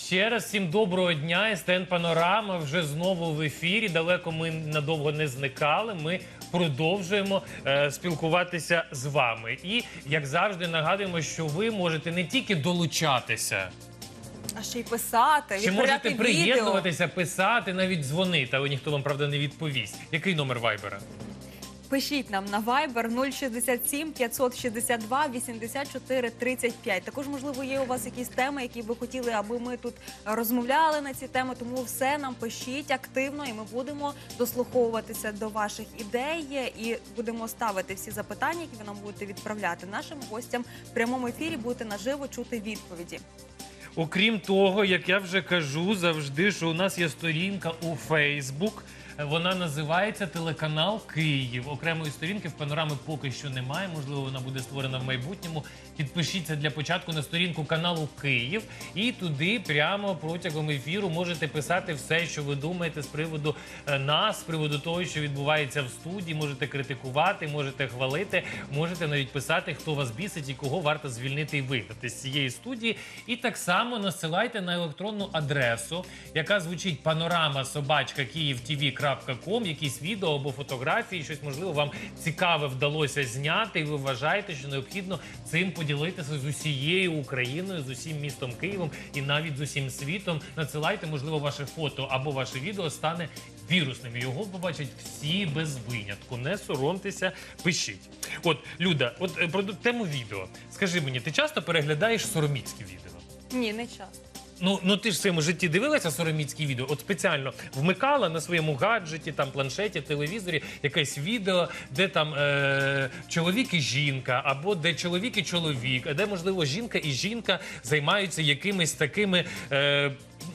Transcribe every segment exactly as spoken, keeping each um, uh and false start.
Ще раз всім доброго дня. ес те ен Панорама вже знову в ефірі. Далеко ми надовго не зникали. Ми продовжуємо е, спілкуватися з вами. І, як завжди, нагадуємо, що ви можете не тільки долучатися, а ще й писати, ще можете відправляти приєднуватися, відео. писати, навіть дзвонити, але ніхто вам, правда, не відповість. Який номер Вайбера? Пишіть нам на Viber нуль шістдесят сім п'ятсот шістдесят два вісімдесят чотири тридцять п'ять. Також, можливо, є у вас якісь теми, які ви хотіли, аби ми тут розмовляли на ці теми. Тому все нам пишіть активно, і ми будемо дослуховуватися до ваших ідей і будемо ставити всі запитання, які ви нам будете відправляти нашим гостям в прямому ефірі. Будете наживо чути відповіді. Окрім того, як я вже кажу завжди, що у нас є сторінка у Фейсбук. Вона називається «Телеканал Київ». Окремої сторінки в Панорами поки що немає. Можливо, вона буде створена в майбутньому. Підпишіться для початку на сторінку каналу Київ. І туди прямо протягом ефіру можете писати все, що ви думаєте з приводу нас, з приводу того, що відбувається в студії. Можете критикувати, можете хвалити, можете навіть писати, хто вас бісить і кого варто звільнити і вигнати з цієї студії. І так само насилайте на електронну адресу, яка звучить панорама собачка київ ті ві крапка ком, якісь відео або фотографії, щось, можливо, вам цікаве вдалося зняти, і ви вважаєте, що необхідно цим поділитися з усією Україною, з усім містом Києвом і навіть з усім світом. Надсилайте, можливо, ваше фото або ваше відео стане вірусним. Його побачать всі без винятку. Не соромтеся, пишіть. От, Люда, от про тему відео. Скажи мені, ти часто переглядаєш сороміцькі відео? Ні, не часто. Ну, ну ти ж в своєму житті дивилася сороміцькі відео? От спеціально вмикала на своєму гаджеті, там, планшеті, телевізорі якесь відео, де там е чоловік і жінка, або де чоловік і чоловік, а де, можливо, жінка і жінка займаються якимись такими... Е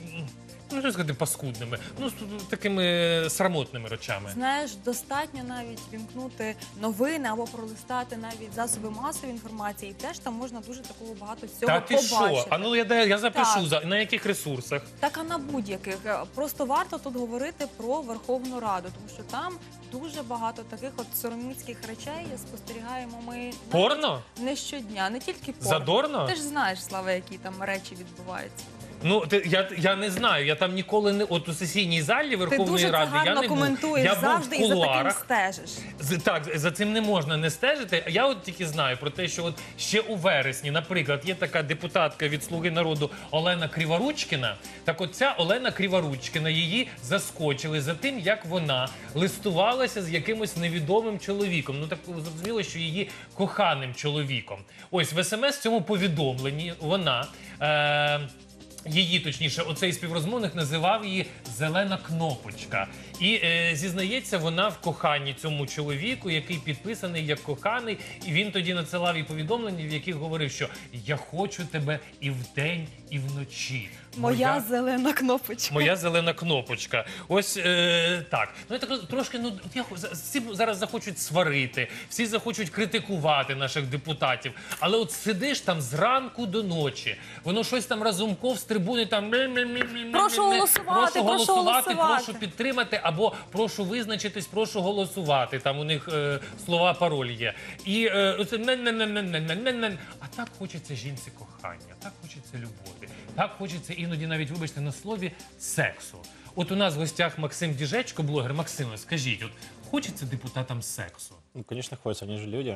Ну, що сказати, паскудними, ну, з такими срамотними речами. Знаєш, достатньо навіть вімкнути новини або пролистати навіть засоби масової інформації. І теж там можна дуже такого багато всього Та ти побачити. що? А ну я, я запишу, Так. за, на яких ресурсах? Так, а на будь-яких. Просто варто тут говорити про Верховну Раду, тому що там дуже багато таких от сороміцьких речей спостерігаємо ми Порно? не щодня, не тільки порно. Задорно? Ти ж знаєш, Слава, які там речі відбуваються. Ну, ти, я, я не знаю, я там ніколи не... От у сесійній залі Верховної Ти дуже Ради це гарно я не коментуєш був. Я завжди був в і за таким кулуарах. стежиш. З, так, за цим не можна не стежити. Я от тільки знаю про те, що от ще у вересні, наприклад, є така депутатка від «Слуги народу» Олена Криворучкіна. Так от ця Олена Криворучкіна, її заскочили за тим, як вона листувалася з якимось невідомим чоловіком. Ну так зрозуміло, що її коханим чоловіком. Ось в смс цьому повідомленні вона... Е Її, точніше, оцей співрозмовник називав її «зелена кнопочка». І е, зізнається, вона в коханні цьому чоловіку, який підписаний як коханий. І він тоді надсилав їй повідомлення, в яких говорив, що «я хочу тебе і вдень, і вночі». Моя, Моя зелена кнопочка. Моя зелена кнопочка. Ось е, так. Ну, я так трошки, ну, я, всі зараз захочуть сварити, всі захочуть критикувати наших депутатів. Але от сидиш там зранку до ночі, воно щось там разумков з трибуни там... Прошу голосувати, прошу голосувати, прошу голосувати. прошу підтримати, або прошу визначитись, прошу голосувати. Там у них е, слова, пароль є. І е, оце не-не-не-не-не-не-не. А так хочеться жінці кохання, так хочеться любові, так хочеться іноді навіть, вибачте, на слові, сексу. От у нас в гостях Максим Діжечко, блогер. Максиме, скажіть, от хочеться депутатам сексу? Ну, конечно, хочется, они же люди.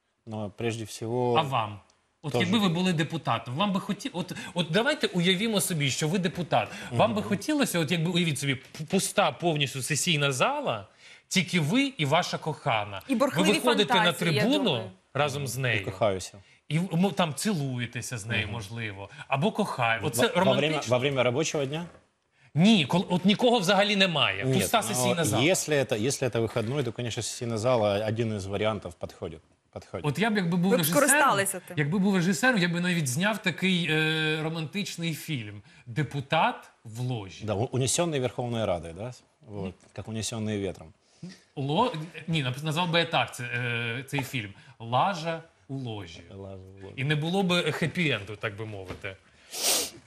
Но прежде всего... А вам? От Тоже. якби ви були депутатом, вам би хотіло... От, от давайте уявімо собі, що ви депутат. Вам би хотілося, от якби уявіть собі, пуста повністю сесійна зала, тільки ви і ваша кохана. І ви бурхливі виходите фантазії, на я трибуну думаю. разом з нею. Кохаюсь. І ну, там цілуєтеся з нею, можливо. Або кохаєте. Оце Во, во, время, романтично? во время рабочего дня? Ні, кол- от нікого взагалі немає. Нет, Пуста но сесійна зала. если это, если это выходной, то, конечно, сессийная зала один из вариантов подходит. подходит. От я б, якби був Ви б режисером, скористалися тим. якби був режисером, я б навіть зняв такий е, романтичний фільм «Депутат в ложі». Да, у- унесенный Верховной Радой, да? Вот, как унесенные ветром. Ло... Ні, нап- назвав би я так це, е, цей фільм «Лажа у ложі». Лажа в ложі. І не було б хеппі-енду, так би мовити.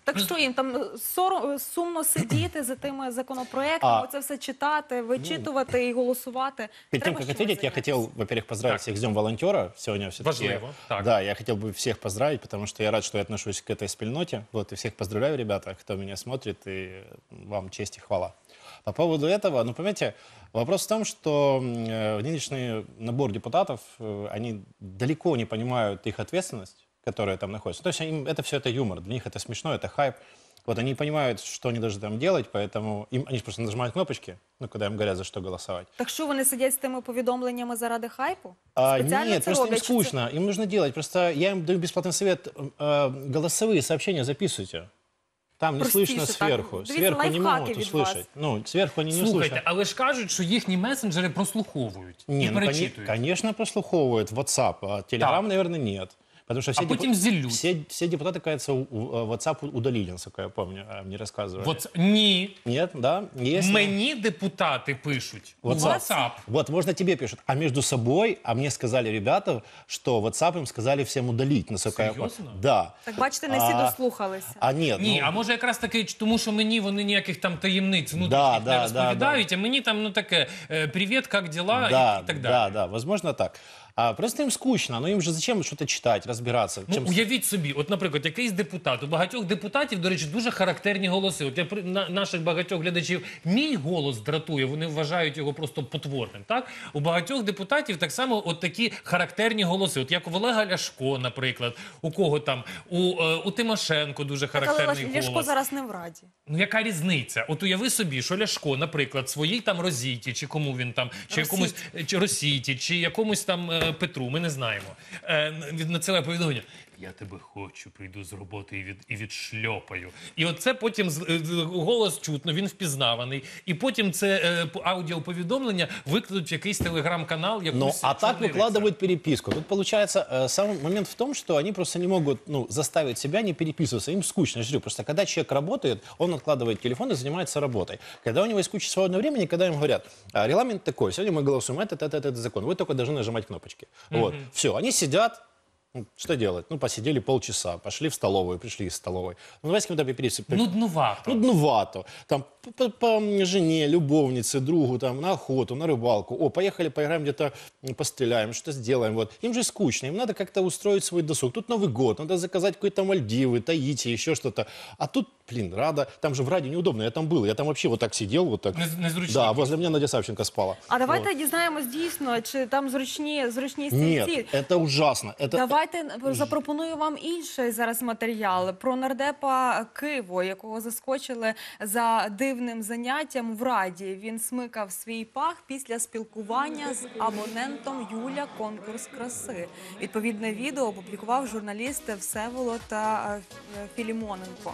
Так що їм там сором, сумно сидіти за тими законопроектами, А, це все читати, вичитувати і голосувати. Перед тем, Треба как чимось ответить, я зайнятися. хотел, во-первых, поздравить всех с Днем волонтера. Сегодня все-таки... Важливо, так. Да, я хотел бы всех поздравить, потому что я рад, что я отношусь к этой спільноте. Вот, и всех поздравляю, ребята, кто меня смотрит, и вам честь и хвала. По поводу этого, ну, понимаете, вопрос в том, что э, нынешний набор депутатов, э, они далеко не понимают их ответственность, которая там находится. То есть им это все это юмор, для них это смешно, это хайп. Вот они не понимают, что они должны там делать, поэтому им, они просто нажимают кнопочки, ну, когда им говорят, за что голосовать. Так що вони сидять з тими повідомленнями заради хайпу? А, Спеціально нет, це просто им роблять, чи це- скучно, им нужно делать. Просто я им даю бесплатный совет, э, голосовые сообщения записывайте. Там не Простіше, слышно так. сверху. Дивіться, Сверху не лайфхаки могут від вас. услышать. Ну, сверху они не Слухайте, услышат. але ж кажуть, що їхні месенджери прослуховують і Не, ну, коне- перечитують. конечно, прослуховывают WhatsApp, а Telegram, Так. наверное, нет. Потому что все, А потім зіллють. все, все депутаты, кажется, у- у- WhatsApp удалили, насколько я помню, а, мне рассказывали. От, ні, Нет, да? Есть? мені депутати пишуть у WhatsApp. WhatsApp. Вот, можно тебе пишут. А между собой, а мне сказали ребята, что WhatsApp им сказали всем удалить, насколько я Серьезно? помню. Да. Так бачите, не всі А, дослухалися. А нет, Ні, ну, а може якраз таки, тому що мені вони ніяких там таємниць внутрішніх Да, не да, розповідають, а мені там, ну таке, е, привіт, як діла, да, і, і так да, далі. да, возможно так. А просто им скучно, но им же зачем что-то читать, разбираться? Ну, Чем- уявіть собі, от, наприклад, якийсь депутат, у багатьох депутатів, до речі, дуже характерні голоси. От я при на, наших багатьох глядачів, мій голос дратує, вони вважають його просто потворним. Так? У багатьох депутатів так само от такі характерні голоси. От як у Олега Ляшко, наприклад, у кого там, у, е, у Тимошенко дуже Так, але характерний Ляш- Ляшко голос. зараз не в Раді. Ну, яка різниця? От уяви собі, що Ляшко, наприклад, своїй там Розіті, чи кому він там, чи якомусь чи Росіті, чи якомусь там е, Петру, ми не знаємо. Е, від- надсилає повідомлення. Я тебе хочу, прийду з роботи і від і відшльопаю. І оце потім з- е, з- голос чутно, він впізнаваний. І потім це е, по- аудіоповідомлення викладуть в якийсь телеграм-канал, якусь Ну, а так чорний выкладывают рицар. переписку. Тут получается, э, сам момент в том, что они просто не могут ну, заставить себя не переписываться. Им скучно. Я же говорю, просто когда человек работает, он откладывает телефон и занимается работой. Когда у него есть куча свободного времени, когда им говорят, «А, регламент такой, сегодня мы голосуем, это, это, это, это закон, вы только должны нажимать кнопочки. Вот. Все, они сидят, ну, что делать? Ну, посидели полчаса, пошли в столовую, пришли из столовой. Ну, давайте с кем-то переписываться. Нуднувато. Нудновато. Там по, по жене, любовнице, другу, там, на охоту, на рыбалку. О, поехали, поиграем где-то, м, постреляем, что сделаем. Вот. Им же скучно, им надо как-то устроить свой досуг. Тут Новый год, надо заказать какие-то Мальдивы, Таити, еще что-то. А тут, блин, Рада, там же в Раде неудобно, я там был, я там вообще вот так сидел, вот так. Нез- незручно. Да, возле меня Надя Савченко спала. А давайте дізнаємось дійсно, чи там зручні, зручні Нет, стільці. это ужасно. Это... Давайте запропоную вам інший зараз матеріал про нардепа Киво, якого заскочили за дивним заняттям в Раді. Він смикав свій пах після спілкування з абонентом Юля «Конкурс краси». Відповідне відео опублікував журналіст Всеволод е, Філімоненко.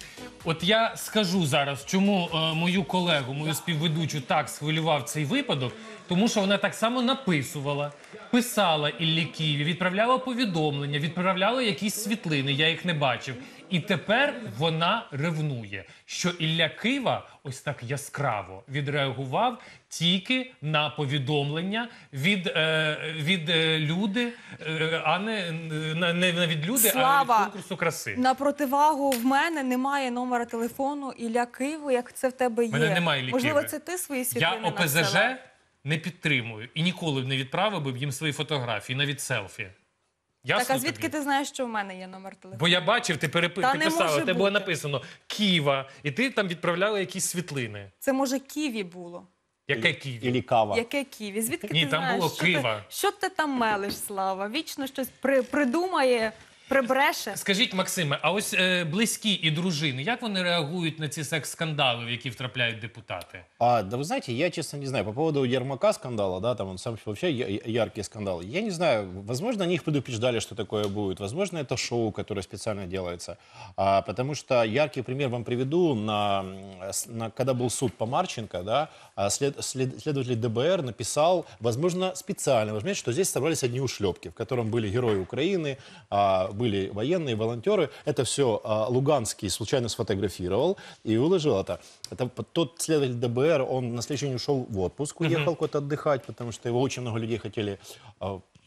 От я скажу зараз, чому е, мою колегу, мою співведучу так схвилював цей випадок, тому що вона так само написувала, писала Іллі Києві, відправляла повідомлення, відправляла якісь світлини, я їх не бачив. І тепер вона ревнує, що Ілля Кива ось так яскраво відреагував тільки на повідомлення від, е, від е, люди, е, а не, не, не від люди, а Слава, від конкурсу краси. На противагу в мене немає номера телефону Ілля Киво, як це в тебе є. Мене немає Іллі Можливо, Киви. це ти свої Я світлини О Пе Зе надсилав? Же не підтримую і ніколи б не відправив би їм свої фотографії, навіть селфі. Ясно Так, а звідки тобі? ти знаєш, що в мене є номер телефону? Бо я бачив, ти, перепи... Та ти не писала, може в тебе було бути. написано Ківа, і ти там відправляла якісь світлини. Це, може, Ківі було? Яке Ківі? Или кава. Яке Ківі? Звідки Ні, ти там знаєш, було що, Кива. ти, що ти там мелиш, Слава? Вічно щось при, придумає, прибреше. Скажіть, Максиме, а ось е, близькі і дружини, як вони реагують на ці секс-скандали, в які втрапляють депутати? А, да вы знаете, я честно не знаю. По поводу Ермака скандала, да, там он сам вообще я- яркий скандал. Я не знаю, возможно, они их предупреждали, что такое будет. Возможно, это шоу, которое специально делается. А, потому что яркий пример вам приведу. На, на, когда был суд по Марченко, да, а след, след- следователь Дэ Бэ Эр написал, возможно, специально, возможно, что здесь собрались одни ушлепки, в котором были герои Украины, а, были военные, волонтеры. Это все а, Луганский случайно сфотографировал и выложил это. Это тот следователь Дэ Бэ Эр, он на следующий день ушел в отпуск, уехал куда-то отдыхать, потому что его очень много людей хотели а,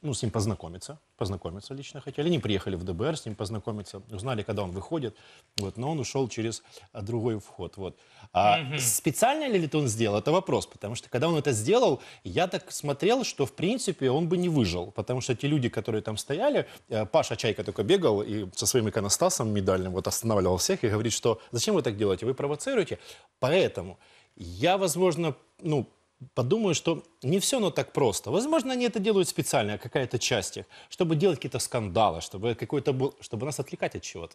ну, с ним познакомиться, познакомиться лично хотели. Они приехали в ДБР с ним познакомиться, узнали, когда он выходит, вот, но он ушел через а, другой вход. Вот. А специально ли это он сделал, это вопрос, потому что когда он это сделал, я так смотрел, что в принципе он бы не выжил, потому что те люди, которые там стояли, э, Паша Чайка только бегал и со своим иконостасом медальным вот останавливал всех и говорит, что зачем вы так делаете, вы провоцируете, поэтому я, возможно, ну, подумаю, что не все оно так просто. Возможно, они это делают специально, какая-то часть их, чтобы делать какие-то скандалы, чтобы, какой-то был, чтобы нас отвлекать от чего-то.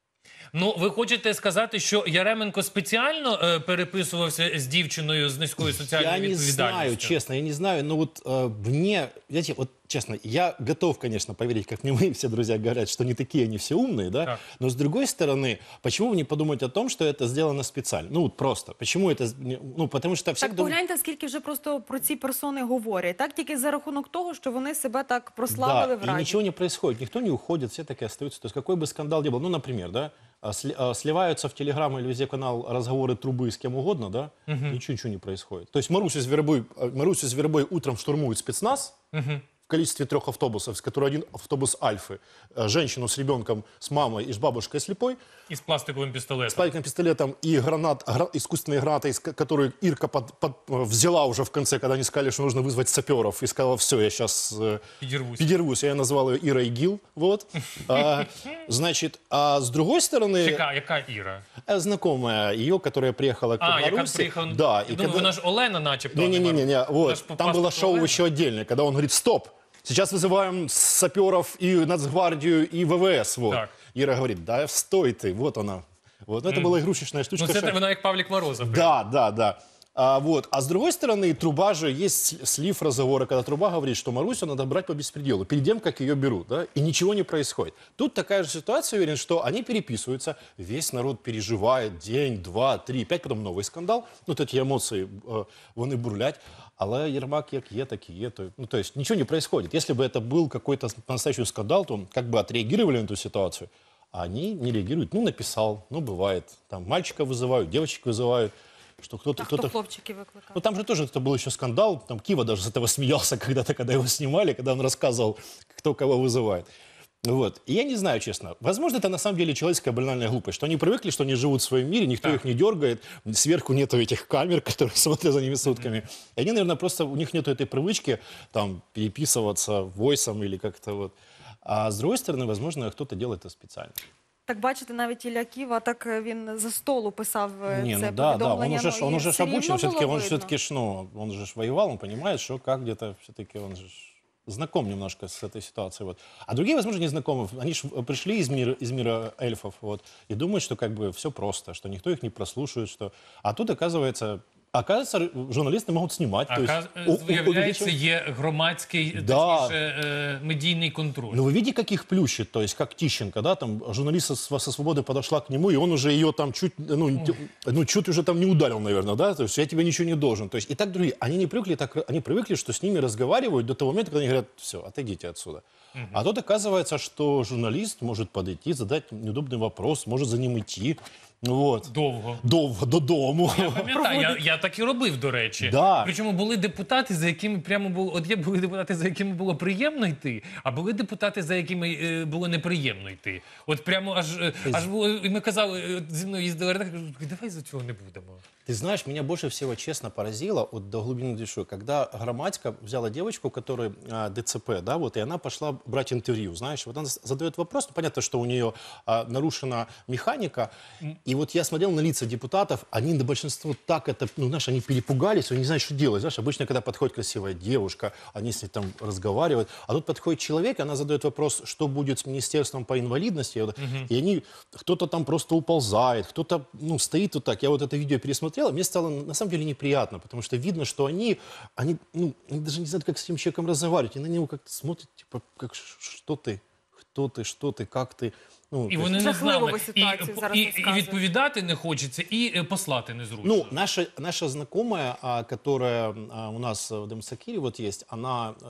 Ну, ви хочете сказати, що Яременко спеціально е, переписувався з дівчиною з низькою соціальною Я не відповідальністю? знаю, честно, я не знаю, но вот э, мне, знаете, вот честно, я готов, конечно, поверить, как мне мои все друзья говорят, что не такие они все умные, да, Так. но с другой стороны, почему бы не подумать о том, что это сделано специально? Ну, вот просто, почему это, ну, потому что всех Так дум- погляньте, скільки вже просто про ці персони говорять. Так тільки за рахунок того, що вони себе так прославили в Да, и раді. ничего не происходит, никто не уходит, все таки остаются. То есть какой бы скандал ни был, ну, например, да, а, сли- а, сливаются в Телеграм или везде канал разговоры трубы с кем угодно, да, ничего, ничего не происходит. То есть Марусю Звербой, а, Марусю Звербой утром штурмует спецназ в количестве трех автобусов, с которых один автобус Альфы, а, женщину с ребенком, с мамой и с бабушкой слепой, Із пластиковим с пістолетом. пальким пистолетом и гранат, гра- искусственной гранатой, с ко- которую Ирка под- под- взяла уже в конце, когда они сказали, что нужно вызвать саперов, и сказала, все, я сейчас Підірвусь. Пидервусь, я назвал ее Ира Игил, вот. А, значит, а с другой стороны, Яка, яка Іра? э, знакомая ее, которая приехала к А, яка Беларуси, приїхала... да, Я и думаю, когда... вона ж Олена начебто. а Не-не-не, Вона вот, ж по там было паспорту шоу Олена. еще отдельное, когда он говорит, стоп, сейчас вызываем саперов и Нацгвардию, и ВВС, вот. Так. Ира говорит, да стой ты, вот она. Вот, ну, это была игрушечная штучка. Ну, це что- вона як Павлік Морозов. Да, да, да. А, вот. А с другой стороны, труба же, есть с- слив разговора, когда труба говорит, что Марусю надо брать по беспределу, перед тем, как ее берут, да, и ничего не происходит. Тут такая же ситуация, уверен, что они переписываются, весь народ переживает день, два, три, пять, потом новый скандал, ну, вот эти эмоции, э, вони бурлять, але Ермак як є, так и є, то, ну, то есть ничего не происходит. Если бы это был какой-то по-настоящему скандал, то как бы отреагировали на эту ситуацию, а они не реагируют. Ну, написал, ну, бывает. Там мальчика вызывают, девочек вызывают, что кто-то... А хто кто-то... хлопчики викликав? Ну, там же тоже это был еще скандал. Там Кива даже с этого смеялся когда-то, когда его снимали, когда он рассказывал, кто кого вызывает. Вот. И я не знаю, честно. Возможно, это на самом деле человеческая банальная глупость, что они привыкли, что они живут в своем мире, никто Так. их не дергает, сверху нету этих камер, которые смотрят за ними сутками. И они, наверное, просто, у них нету этой привычки там переписываться войсом или как-то вот. А с другой стороны, возможно, кто-то делает это специально. Так бачите, навіть Ілля Ківа, так е, він за столу писав е, Не, це ну да, да, он повідомлення. уже, ж- ну, он і уже ж все рівно обучен, все-таки, було он видно. все-таки, ж, ну, он же ж воевал, он понимает, что как где-то все-таки он же ж знаком немножко с этой ситуацией, вот. А другие, возможно, не знакомы, они ж пришли из мира, из мира эльфов, вот, и думают, что как бы все просто, что никто их не прослушает, что... А тут, оказывается, оказывается, журналисты могут снимать, А то есть... каз- у- у- виявляється, увеличивать- є громадський, Да. точніше, е, медійний контроль. Ну, вы видите, как их плющит, то есть как Тищенко, да, там журналист со, со свободы подошла к нему, и он уже ее там чуть, ну, т- ну, чуть уже там не ударил, наверное, да, то есть я тебе ничего не должен. То есть и так другие, они не привыкли, так, они привыкли, что с ними разговаривают до того момента, когда они говорят, все, отойдите отсюда. А тут оказывается, что журналист может подойти, задать неудобный вопрос, может за ним идти, вот, Довго. довго, додому. Я пам'ятаю, я, я так і робив, до речі. Да. Причому були депутати, за якими прямо було. От є були депутати, за якими було приємно йти, а були депутати, за якими е, було неприємно йти. От прямо аж, е, аж було, і ми казали, е, зі мною їздили, редактор, кажуть, давай за цього не будемо. Ты знаешь, меня больше всего, честно, поразило, вот до глубины души, когда Громадько взяла девочку, у которой а, ДЦП, да, вот, и она пошла брать интервью, знаешь, вот она задает вопрос, ну, понятно, что у нее а, нарушена механика, и вот я смотрел на лица депутатов, они на большинство так это, ну, знаешь, они перепугались, они не знают, что делать, знаешь, обычно, когда подходит красивая девушка, они с ней там разговаривают, а тут подходит человек, она задает вопрос, что будет с министерством по инвалидности, вот, и они, кто-то там просто уползает, кто-то, ну, стоит вот так, я вот это видео пересмотрел, мне стало на самом деле неприятно, потому что видно, что они, они, ну, они даже не знают, как с этим человеком разговаривать, и на него как-то смотрят, типа, как, ш- что ты, кто ты, что ты, как ты. Ну, І то вони есть- не Жахливо знали. ви ситуацію і, зараз і, і розказуєте. відповідати не хочеться, і е, послати незручно. Ну, наша, наша знакомая, а, которая а, у нас в Демсакире вот есть, она а,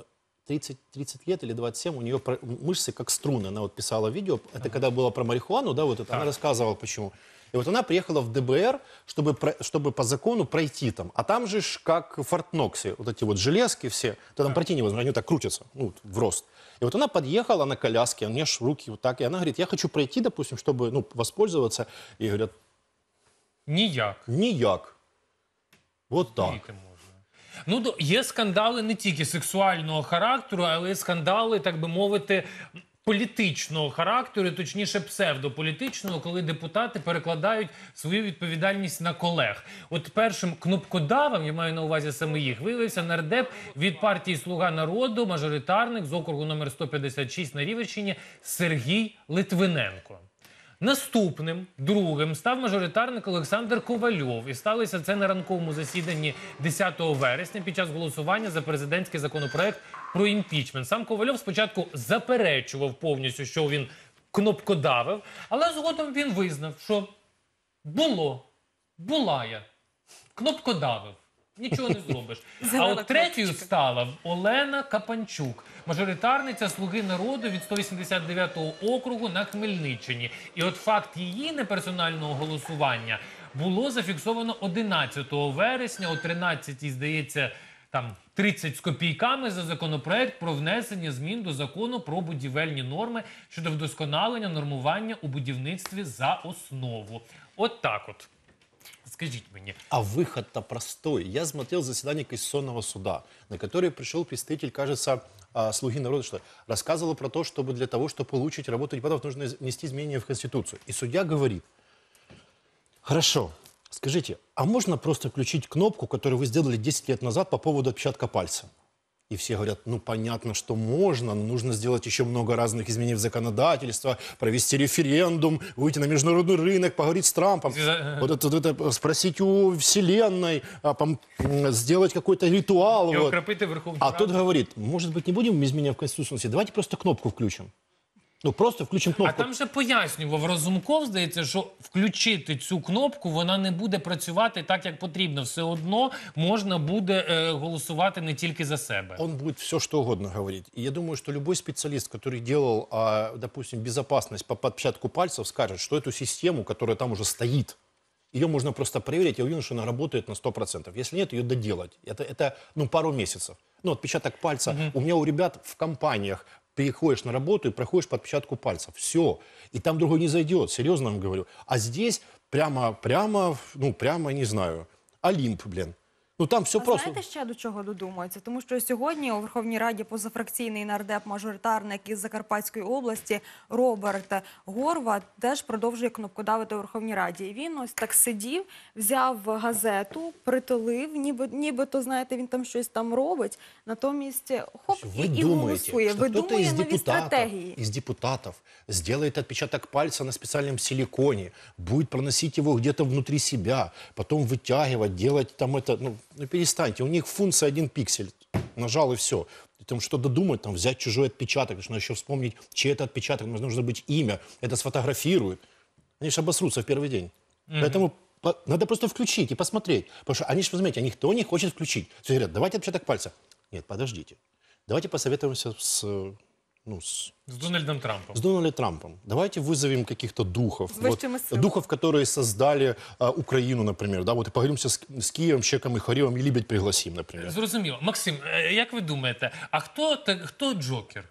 тридцать, тридцать лет или двадцать семь, у нее про- мышцы как струны. Она вот писала видео, это когда было про марихуану, да, вот это, она рассказывала, почему. И вот она приехала в ДБР, чтобы, про- чтобы по закону пройти там. А там же ж как в Форт-Ноксе, вот эти вот железки все, то там пройти невозможно, они так крутятся, ну, в рост. И вот она подъехала на коляске, у нее ж руки вот так, и она говорит, я хочу пройти, допустим, чтобы, ну, воспользоваться. И говорят, Ніяк. ніяк. Вот так. Тільки можна. Ну, до- є скандали не тільки сексуального характеру, але й скандали, так би мовити, політичного характеру, точніше псевдополітичного, коли депутати перекладають свою відповідальність на колег. От першим кнопкодавом, я маю на увазі саме їх, виявився нардеп від партії «Слуга народу», мажоритарник з округу номер сто п'ятдесят шість на Рівненщині Сергій Литвиненко. Наступним, другим, став мажоритарник Олександр Ковальов. І сталося це на ранковому засіданні десятого вересня під час голосування за президентський законопроект про імпічмент. Сам Ковальов спочатку заперечував повністю, що він кнопкодавив, але згодом він визнав, що було, була я, кнопкодавив. Нічого не зробиш. А Зелена от третьою кнопочка. стала Олена Капанчук, мажоритарниця «Слуги народу» від сто вісімдесят дев'ятого округу на Хмельниччині. І от факт її неперсонального голосування було зафіксовано одинадцятого вересня о тринадцятій, здається, там тридцять з копійками за законопроект про внесення змін до закону про будівельні норми щодо вдосконалення нормування у будівництві за основу. От так от. Скажіть мені. А выход-то простой. Я смотрел заседание Конституционного суда, на которое пришел представитель, кажется, а, «Слуги народа», что рассказывал про то, чтобы для того, чтобы получить работу депутатов, нужно внести изменения в Конституцию. И судья говорит, хорошо, скажите, а можно просто включить кнопку, которую вы сделали десять лет назад по поводу отпечатка пальца? И все говорят, ну понятно, что можно, но нужно сделать еще много разных изменений в законодательство, провести референдум, выйти на международный рынок, поговорить с Трампом, вот это, вот это, спросить у Вселенной, а, пом- м, сделать какой-то ритуал. І вот. окропити Верховну А Раду. тот говорит, может быть, не будем изменения в Конституции, давайте просто кнопку включим. Ну, просто включим А кнопку. там же пояснював Разумков, здається, що включити цю кнопку, вона не буде працювати так, як потрібно. Все одно можна буде е, голосувати не тільки за себе. Он будет все, что угодно говорить. И я думаю, что любой специалист, который делал, а, допустим, безопасность по отпечатку пальцев, скажет, что эту систему, которая там уже стоит, ее можно просто проверить. Я уверен, что она работает на сто процентов. Если нет, ее доделать. Это, это ну, пару месяцев. Ну, отпечаток пальца. У меня у ребят в компаниях приходишь на работу и проходишь по отпечатку пальцев. Все. И там другой не зайдет, серьезно вам говорю. А здесь прямо, прямо, ну, прямо, не знаю, Олимп, блин. Ну, там все А просто... знаєте ще до чого додумується? Тому що сьогодні у Верховній Раді позафракційний нардеп-мажоритарник із Закарпатської області Роберт Горват теж продовжує кнопкодавити у Верховній Раді. І він ось так сидів, взяв газету, притулив, ніби, нібито, знаєте, він там щось там робить, натомість хоп, Вы і, і думаете, голосує. что кто-то Видумує из нові депутатов, стратегії. из депутатов сделает отпечаток пальца на специальном силиконе, будет проносить его где-то внутри себя, потом вытягивать, делать там это... Ну, ну перестаньте, у них функция один пиксель. Нажал и все. Там что додумать, там взять чужой отпечаток, нужно еще вспомнить, чей это отпечаток, нужно быть имя, это сфотографируют. Они же обосрутся в первый день. Поэтому по- надо просто включить и посмотреть. Потому что они же, возьмите, никто не хочет включить. Все говорят, давайте отпечаток пальца. Нет, подождите. Давайте посоветуемся с, э, ну, с, З Дональдом Трампом. с Дональдом Трампом. Давайте вызовем каких-то духов. С высшими силами. Духов, которые создали а, Украину, например. Да, вот и поговорим с, с Киевом, Чеком и Харевом, и Либедь пригласим, например. Зрозуміло. Максим, е, як ви думаєте, а хто, та- хто Джокер?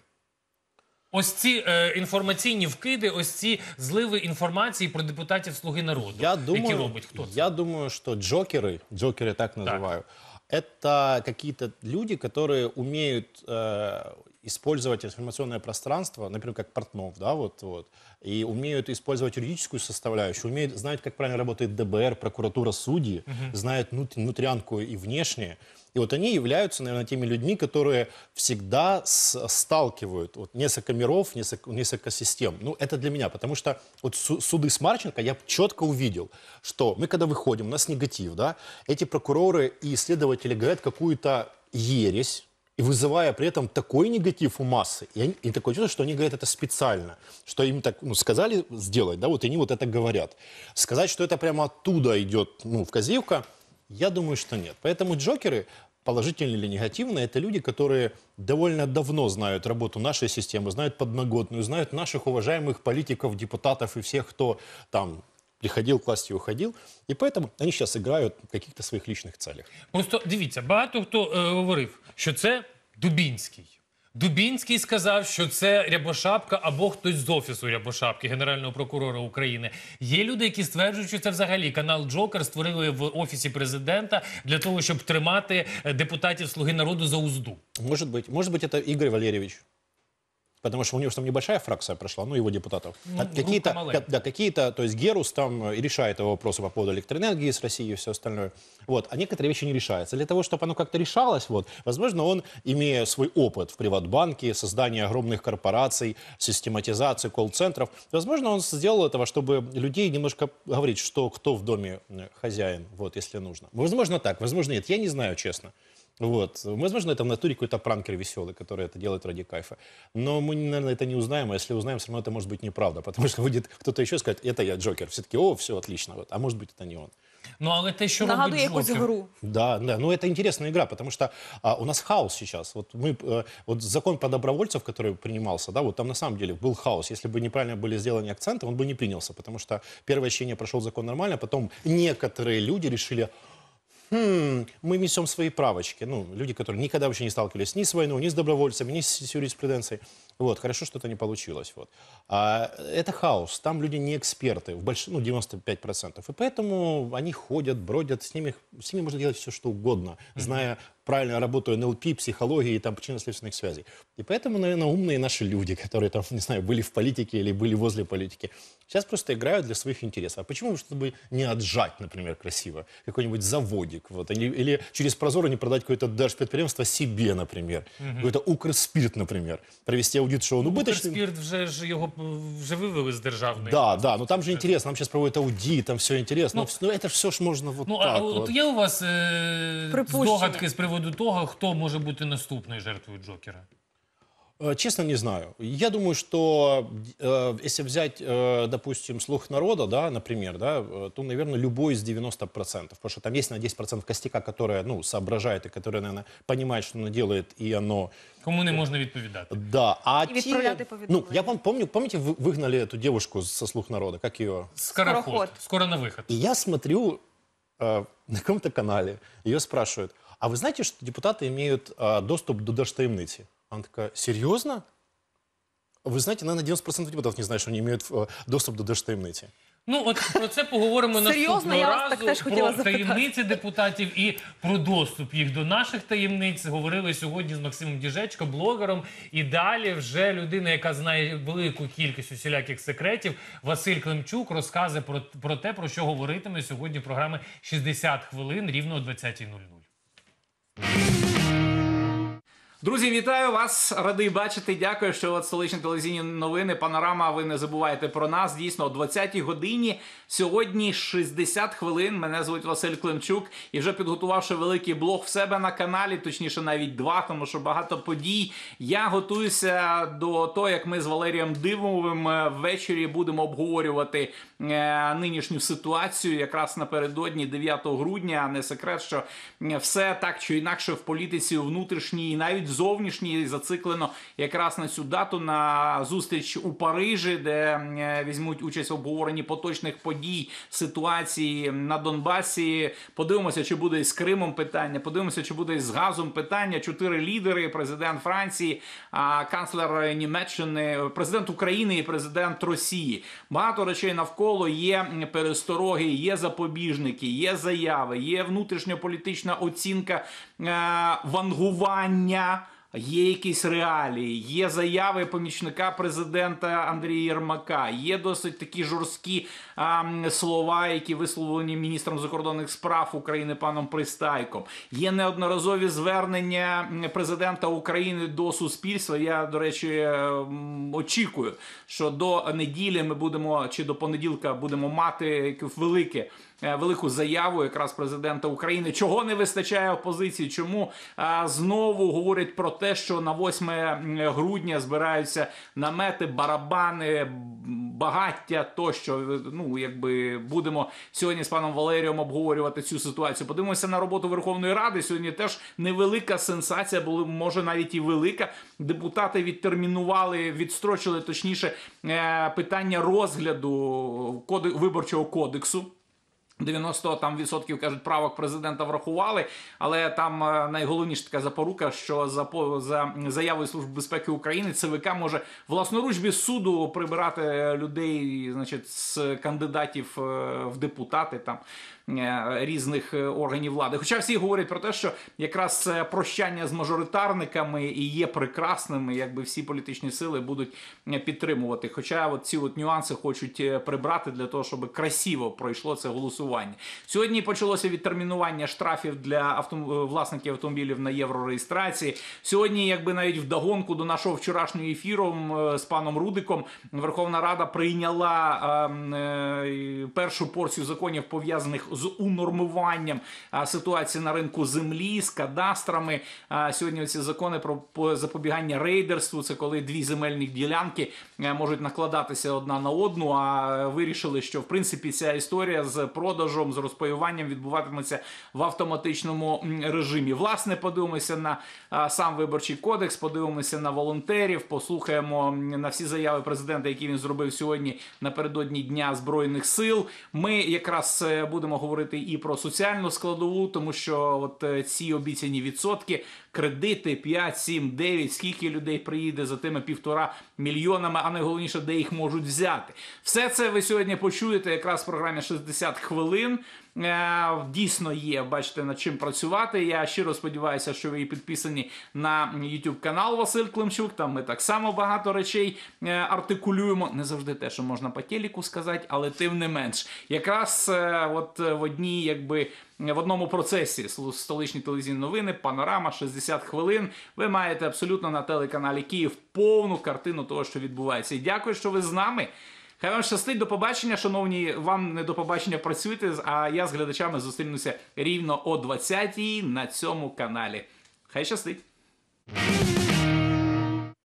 Ось ці е, інформаційні вкиди, ось ці зливи інформації про депутатів «Слуги народу», Я які думаю, робить хто це? я думаю, что джокеры, джокеры я так называю, это какие-то люди, которые умеют э, использовать информационное пространство, например, как Портнов, да, вот, вот, и умеют использовать юридическую составляющую, умеют, знают, как правильно работает ДБР, прокуратура, судьи, знают внут- внутрянку и внешнее. И вот они являются, наверное, теми людьми, которые всегда с- сталкивают вот, несколько миров, несколько, несколько систем. Ну, это для меня, потому что вот су- суды с Марченко я четко увидел, что мы, когда выходим, у нас негатив, да, эти прокуроры и следователи говорят какую-то ересь, и вызывая при этом такой негатив у массы. И, они, и такое чувство, что они говорят это специально, что им так ну, сказали сделать, да, вот и они вот это говорят. Сказать, что это прямо оттуда идет, ну, вказівка, я думаю, что нет. Поэтому джокеры, положительные или негативные, это люди, которые довольно давно знают работу нашей системы, знают подноготную, знают наших уважаемых политиков, депутатов и всех, кто там приходил к власти и уходил. И поэтому они сейчас играют в каких-то своих личных целях. Просто дивіться, багато хто е, говорив, що це Дубінський. Дубінський сказав, що це Рябошапка або хтось з офісу Рябошапки, генерального прокурора України. Є люди, які стверджують, що це взагалі канал Джокер створили в офісі президента для того, щоб тримати депутатів «Слуги народу» за узду. Может быть. Может быть, это Игорь Валерьевич. Потому что у него там небольшая фракция прошла, ну, его депутатов. Ну, А какие-то, группа маленькая. да, какие-то, то есть Герус там э, и решает его вопросы по поводу электроэнергии с Россией и все остальное. Вот. А некоторые вещи не решаются. Для того, чтобы оно как-то решалось, вот, возможно, он, имея свой опыт в Приватбанке, создания огромных корпораций, систематизации колл-центров, возможно, он сделал этого, чтобы людей немножко говорить, что кто в доме э, хозяин, вот, если нужно. Возможно, так, возможно, нет. Я не знаю, честно. Вот. Возможно, это в натуре какой-то пранкер веселый, который это делает ради кайфа. Но мы, наверное, это не узнаем, а если узнаем, все равно это может быть неправда, потому что выйдет кто-то еще и скажет, это я, Джокер. Все таки, о, все, отлично, вот. А может быть, это не он. Ну, але те, що Нагадує робить якусь Джокер... гру. Да, да, ну это интересная игра, потому что а, у нас хаос сейчас. Вот мы, э, вот закон про добровольцев, который принимался, да, вот там на самом деле был хаос. Если бы неправильно были сделаны акценты, он бы не принялся, потому что первое чтение прошел закон нормально, потом некоторые люди решили... Хм, мы несем свои правочки. Ну, люди, которые никогда вообще не сталкивались ни с войной, ни с добровольцами, ни с юриспруденцией. Вот, хорошо, что это не получилось. Вот. А это хаос. Там люди не эксперты, в больш... ну, девяносто пять процентов. И поэтому они ходят, бродят, с ними, с ними можно делать все, что угодно, зная правильно работу эн эл пи, психологии и там причинно-следственных связей. И поэтому, наверное, умные наши люди, которые там, не знаю, были в политике или были возле политики, сейчас просто играют для своих интересов. А почему? Чтобы не отжать, например, красиво какой-нибудь заводик, вот, или, или через прозоро не продать какое-то держпредприемство себе, например, какой-то Укрспирт, например, провести аудит, что он убыточный. Укрспирт вже ж його вже вивели з державної. Да, да, но там же интересно, там сейчас проводят аудит, там все интересно. Ну, ну это все ж можно вот Ну, так а вот. от є у вас е... Припущення? здогадки з приводу того, хто може бути наступною жертвою Джокера? Э, Честно, не знаю. Я думаю, что э, если взять, э, допустим, «Слух народа», да, например, да, э, то, наверное, любой из девяноста процентов. Потому что там есть на десять процентов костяка, которая, ну, соображает и которая, наверное, понимает, что она делает, и оно... Кому не можна відповідати? Да, а И відправляти те... повідомлення. Ну, я вам помню, помните, вы выгнали эту девушку со «Слух народа», как ее? Скороход. Скороход. Скоро на виход. И я смотрю э, на каком-то канале, ее спрашивают, а вы знаете, что депутаты имеют э, доступ до держтаємниці? Она такая, серьезно? Вы знаете, наверное, девяносто процентов депутатов не знают, что они имеют э, доступ до держтаємниці. Ну, от про це поговоримо Серйозно? наступного Я вас так разу. теж хотіла Про запитати. таємниці депутатів і про доступ їх до наших таємниць. Говорили сьогодні з Максимом Діжечко, блогером. І далі вже людина, яка знає велику кількість усіляких секретів, Василь Климчук, розказує про, про те, про що говоритиме сьогодні в програмі шістдесят хвилин рівно о двадцятій нуль нуль. Друзі, вітаю вас! Радий бачити. Дякую, що от столичні телевізійні новини, панорама. Ви не забувайте про нас. Дійсно, о двадцятій годині. Сьогодні шістдесят хвилин. Мене звуть Василь Климчук. І вже підготувавши великий блог в себе на каналі, точніше навіть два, тому що багато подій. Я готуюся до того, як ми з Валерієм Димовим ввечері будемо обговорювати е, нинішню ситуацію. Якраз напередодні дев'ятого грудня. Не секрет, що все так чи інакше в політиці внутрішній і навіть зовнішній зациклено якраз на цю дату, на зустріч у Парижі, де е, візьмуть участь в обговоренні поточних подій, ситуації на Донбасі. Подивимося, чи буде із Кримом питання, подивимося, чи буде із газом питання. Чотири лідери, президент Франції, а, канцлер Німеччини, президент України і президент Росії. Багато речей навколо, є перестороги, є запобіжники, є заяви, є внутрішньополітична оцінка е, вангування. Є якісь реалії, є заяви помічника президента Андрія Єрмака, є досить такі жорсткі а, слова, які висловлені міністром закордонних справ України паном Пристайком. Є неодноразові звернення президента України до суспільства. Я, до речі, очікую, що до неділі ми будемо, чи до понеділка будемо мати велике велику заяву якраз президента України. Чого не вистачає опозиції? Чому а, знову говорять про те, що на восьме грудня збираються намети, барабани, багаття тощо. Ну, якби будемо сьогодні з паном Валерієм обговорювати цю ситуацію. Подивимося на роботу Верховної Ради. Сьогодні теж невелика сенсація, була, може навіть і велика. Депутати відтермінували, відстрочили, точніше, питання розгляду коди- виборчого кодексу. дев'яносто там відсотків, кажуть, правок президента врахували, але там е, найголовніша така запорука, що за, по- за заявою Служби безпеки України ЦВК може власноруч без суду прибирати людей, значить, з кандидатів е, в депутати там е, різних е, органів влади. Хоча всі говорять про те, що якраз е, прощання з мажоритарниками і є прекрасними, якби всі політичні сили будуть е, підтримувати. Хоча от ці от нюанси хочуть е, прибрати для того, щоб красиво пройшло це голосування. Сьогодні почалося відтермінування штрафів для авто... власників автомобілів на єврореєстрації. Сьогодні, якби навіть вдогонку до нашого вчорашнього ефіру е, з паном Рудиком, Верховна Рада прийняла е, е, першу порцію законів, пов'язаних з унормуванням е, ситуації на ринку землі, з кадастрами. Е, сьогодні ці закони про запобігання рейдерству, це коли дві земельні ділянки е, можуть накладатися одна на одну, а вирішили, що в принципі ця історія з продажем, з розпаюванням відбуватиметься в автоматичному режимі. Власне, подивимося на а, сам виборчий кодекс, подивимося на волонтерів, послухаємо на всі заяви президента, які він зробив сьогодні напередодні Дня Збройних сил. Ми якраз е, будемо говорити і про соціальну складову, тому що от е, ці обіцяні відсотки, кредити п'ять, сім, дев'ять, скільки людей приїде за тими півтора мільйонами, а найголовніше, де їх можуть взяти. Все це ви сьогодні почуєте якраз в програмі шістдесят хвилин. Дійсно є, бачите, над чим працювати. Я щиро сподіваюся, що ви підписані на YouTube канал Василь Климчук. Там ми так само багато речей артикулюємо. Не завжди те, що можна по телеку сказати, але тим не менш. Якраз от в одній, якби, в одному процесі столичні телевізійні новини, панорама, шістдесят хвилин. Ви маєте абсолютно на телеканалі Київ повну картину того, що відбувається. І дякую, що ви з нами. Хай вам щастить, до побачення, шановні, вам не до побачення, працюйте, а я з глядачами зустрінуся рівно о двадцятій на цьому каналі. Хай щастить!